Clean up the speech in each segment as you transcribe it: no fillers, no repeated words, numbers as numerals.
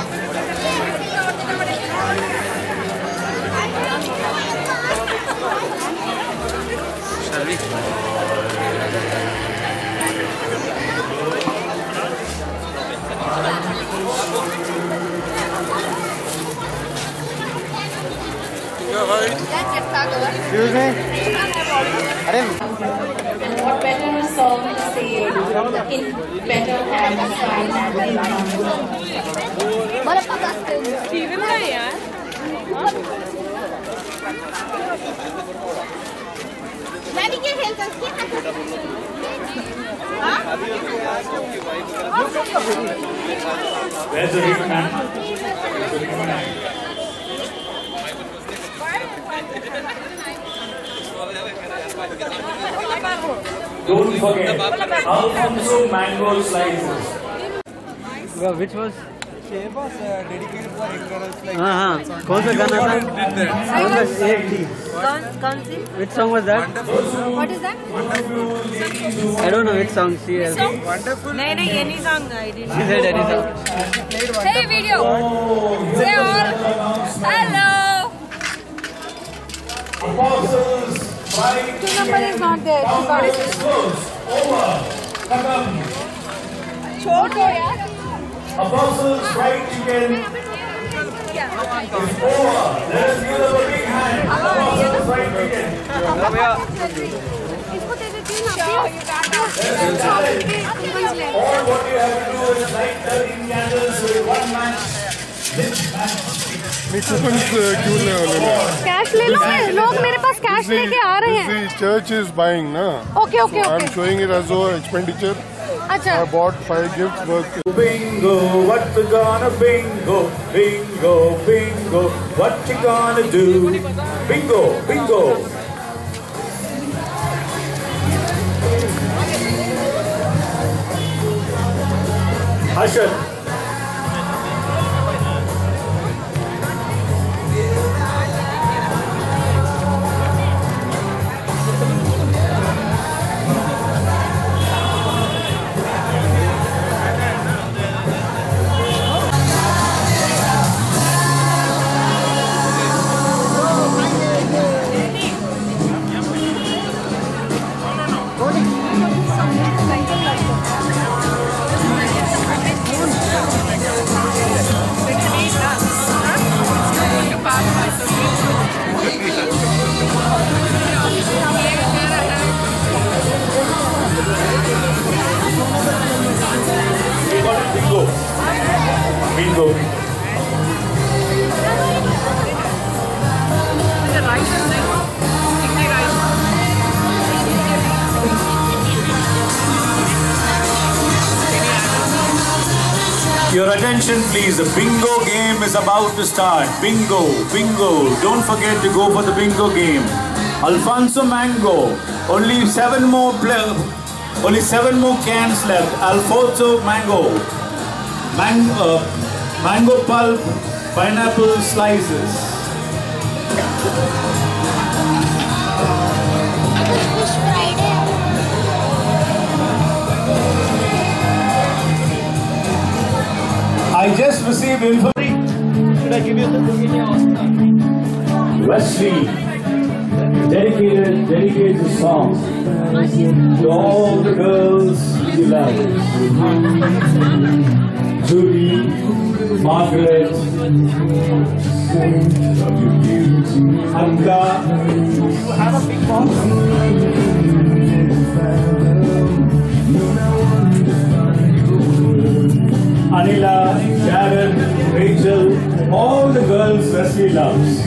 Excuse me. And what better song to say in better hands Where's the ring, man? Don't forget, Alfonso mango slices. Which was? dedicated for ignorance like कौन सा गाना था? Which song was that? What is that? I don't know which song she has. wonderful. No, any song I didn't. She said any song. Hey video. Say all. Hello. Two number is not there. Choto yaar. Apostles fried chicken is over. Let us give them a big hand. Apostles fried chicken. इसको दे देती हूँ ना. All what you have to do is light 13 candles with one match. Cash ले लो. लोग मेरे पास cash लेके आ रहे हैं. The church is buying, na? Okay, okay, I'm okay. showing it as an expenditure. अच्छा. I bought 5 gifts worth. Bingo, what you gonna bingo? Bingo, bingo, what you gonna do? Bingo, bingo. Usher. Bingo. Your attention please, the bingo game is about to start. Bingo, bingo. Don't forget to go for the bingo game. Alfonso Mango. Only 7 more cans left. Alfonso Mango. Mango pulp, pineapple slices. I just received information. Should I give you the Wesley dedicates a song to all the girls he loves. Judy, Margaret, Anka, Anila, Sharon, Rachel, all the girls Wesley loves.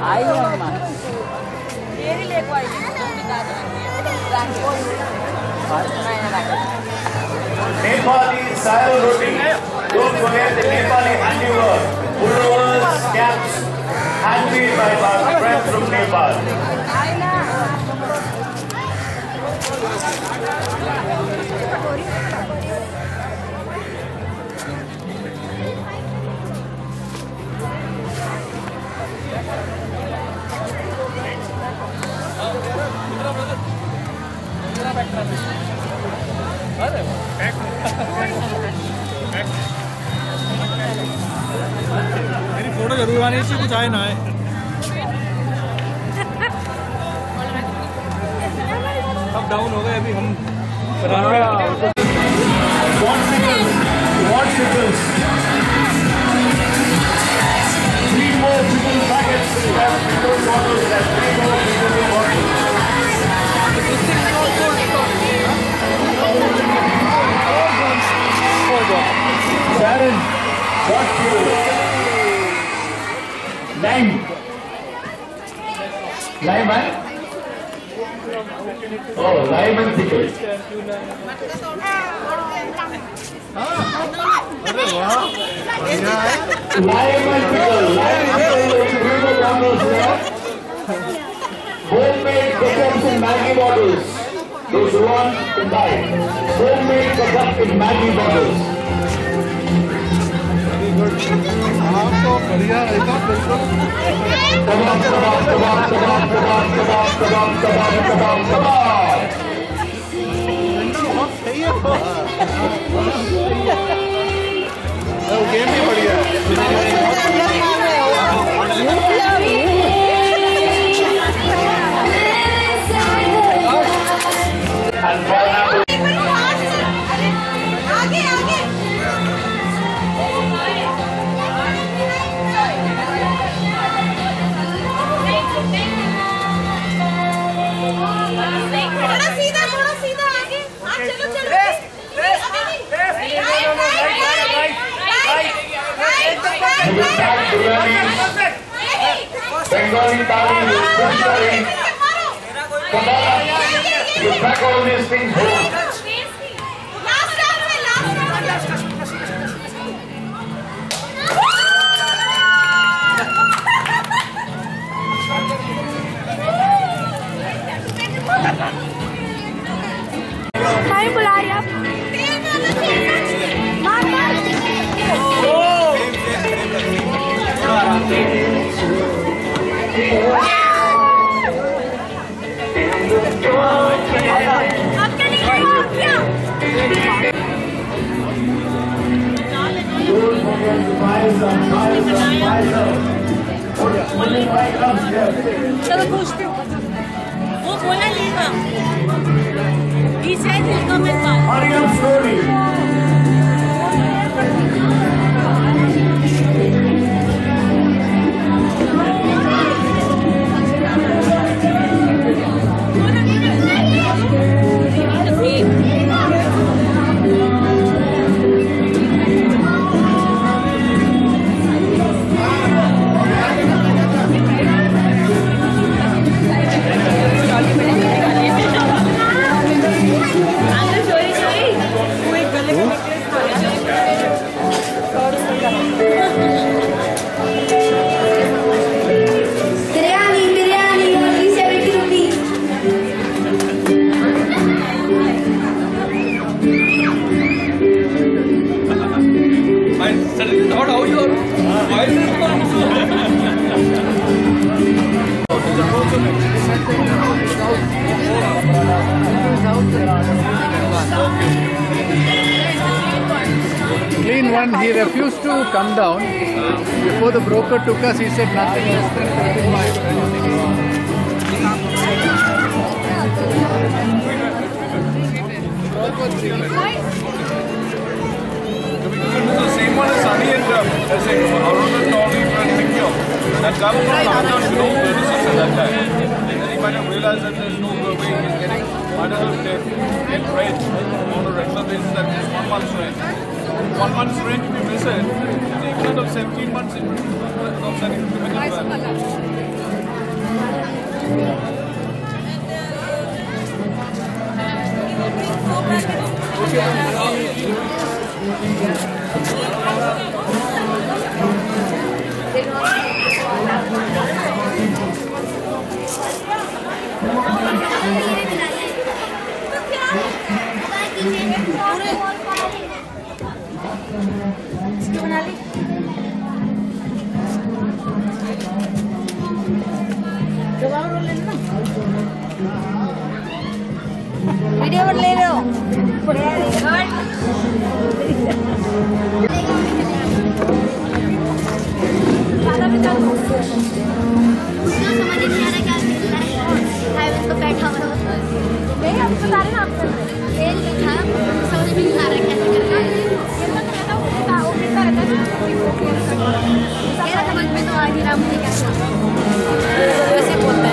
Nepali style roti. Don't forget the Nepali handiwork. Pullovers, caps, handmade by our friends from Nepal. मेरी photo जरूर आनी चाहिए, कुछ आए ना आए। अब down हो गए, अभी हम Watsicles. 3 more chicken packets. We have pickle bottles. We have 3 more pickle bottles. Sharon, what to do? Lime. Lime, man? Oh, lime and pickle. Lime and pickle. Homemade ketchup in Maggi bottles. Those who want to buy. Homemade ketchup in Maggi bottles. आपको बढ़िया रहेगा बिल्कुल। Kebab, kebab, kebab, kebab, kebab, kebab, kebab, kebab, kebab, kebab. सही है वो game भी बढ़िया है। And pineapple. थोड़ा सीधा आगे। चलो चलो। Bengali thali, fish curry, kebab. You pack all these things home. भाई बुला रही आप। मार मार। चलो पूछते हो वो बोला लेगा he said he'll come and buy Mariam story. Clean one, he refused to come down. Before the broker took us, he said nothing less than 55. the same one as Sunny and around the tall picture. That guy was not downtown, you know, this is that guy. And he might have realized that there's no way he's getting, might as well get rent on a regular basis at just 1 month's rent. 1 month's rent if you miss it, it's the equivalent of 17 months of sending to the बना ली video बन ले रहे हो समझ नहीं आ रहा क्या highway पे बैठा हुआ नहीं अब बता रहे ना आपको ये लिखा समझ में नहीं आ रहा कैसे करना है वो कितना रहता है समझ में तो आ नहीं रहा मुझे क्या वैसे बोलता है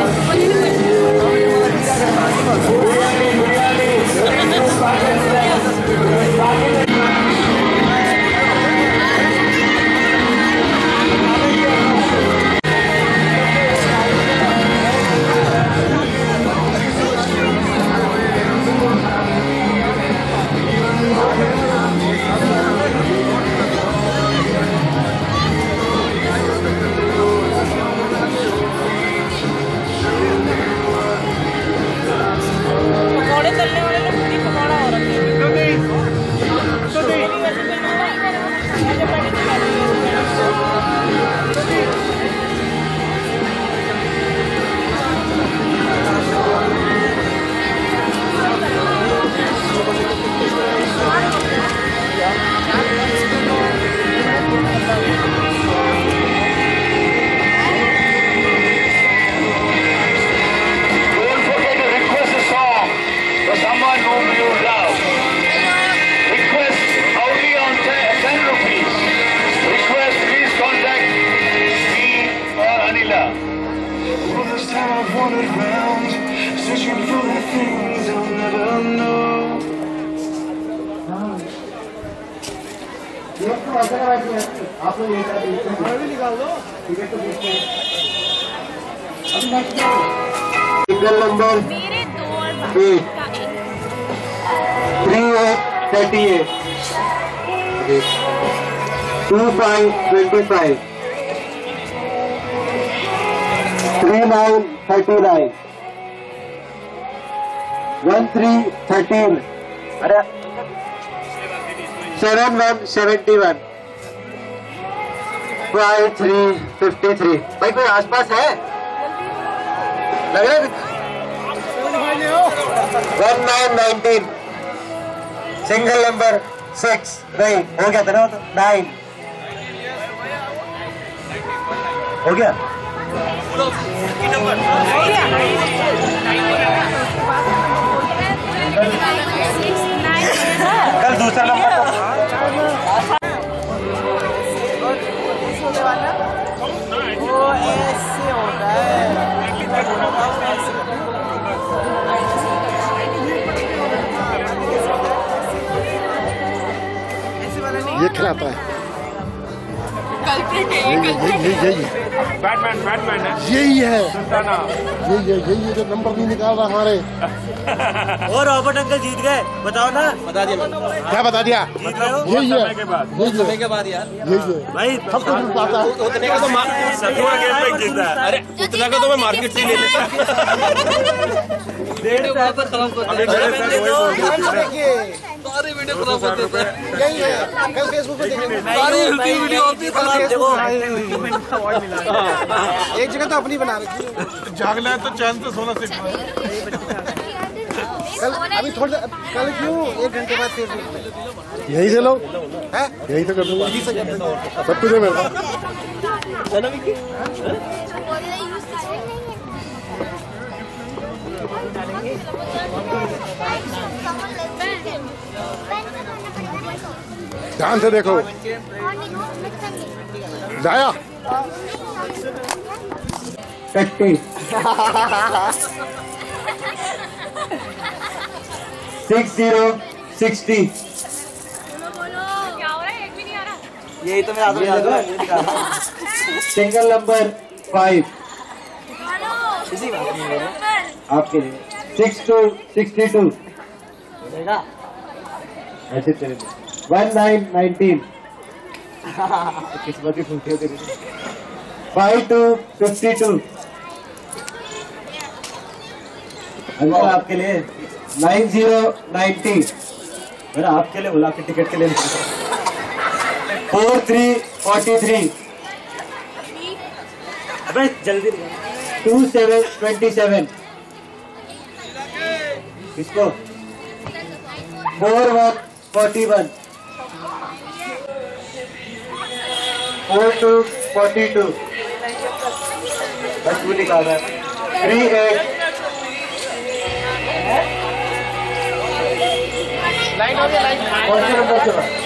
आप लोग निकाल दो टिकट तो देखते हैं सिंगल नंबर 38 2525 3939 1313 अरे 7171 5353 भाई कोई आसपास है लग रहा है 1919 सिंगल नंबर 6 नहीं हो गया था ना तो 9 हो गया कल दूसरा नंबर वो ऐसे होता है ये खिलाता है बैटमैन है यही है सुल्ताना यही है जो नंबर नहीं निकाल रहा हमारे और रॉबर्ट अंकल जीत गए बताओ ना बता दिया क्या बता दिया जीत रहे हो यही है समय के बाद यार यही है भाई सबको आता है उतने का तो सतुआ गेम में जीता है अरे उतना का तो मैं मार्केट से ले लेता डेढ़ साल पर खत्म करते हैं सारे वीडियो खराब कर देते हैं यही है कल फेसबुक पे देखेंगे सारी वीडियो होती है एक जगह तो अपनी बना रखी है जागना है तो चैन से सोना सीखना है कल अभी थोड़ा कल क्यों 1 घंटे बाद फेसबुक पे यही से लो है यही तो कर दूंगा यही से कर दूंगा सब कुछ है मेरे पास चलो विकी ध्यान से देखो जाया 6060 यही तो मेरा आदमी याद है सिंगल नंबर 5 आपके लिए 6262 ऐसे चले 1919 किस्मत की फूटी होती 5252 अंकल आपके लिए 9090 मेरा आपके लिए बोला, आपके टिकट के लिए 4343 अबे जल्दी 2727 किसको 4141 4242 बस वो निकाल रहा है 38 लाइन हो गया लाइन कौन सा नंबर से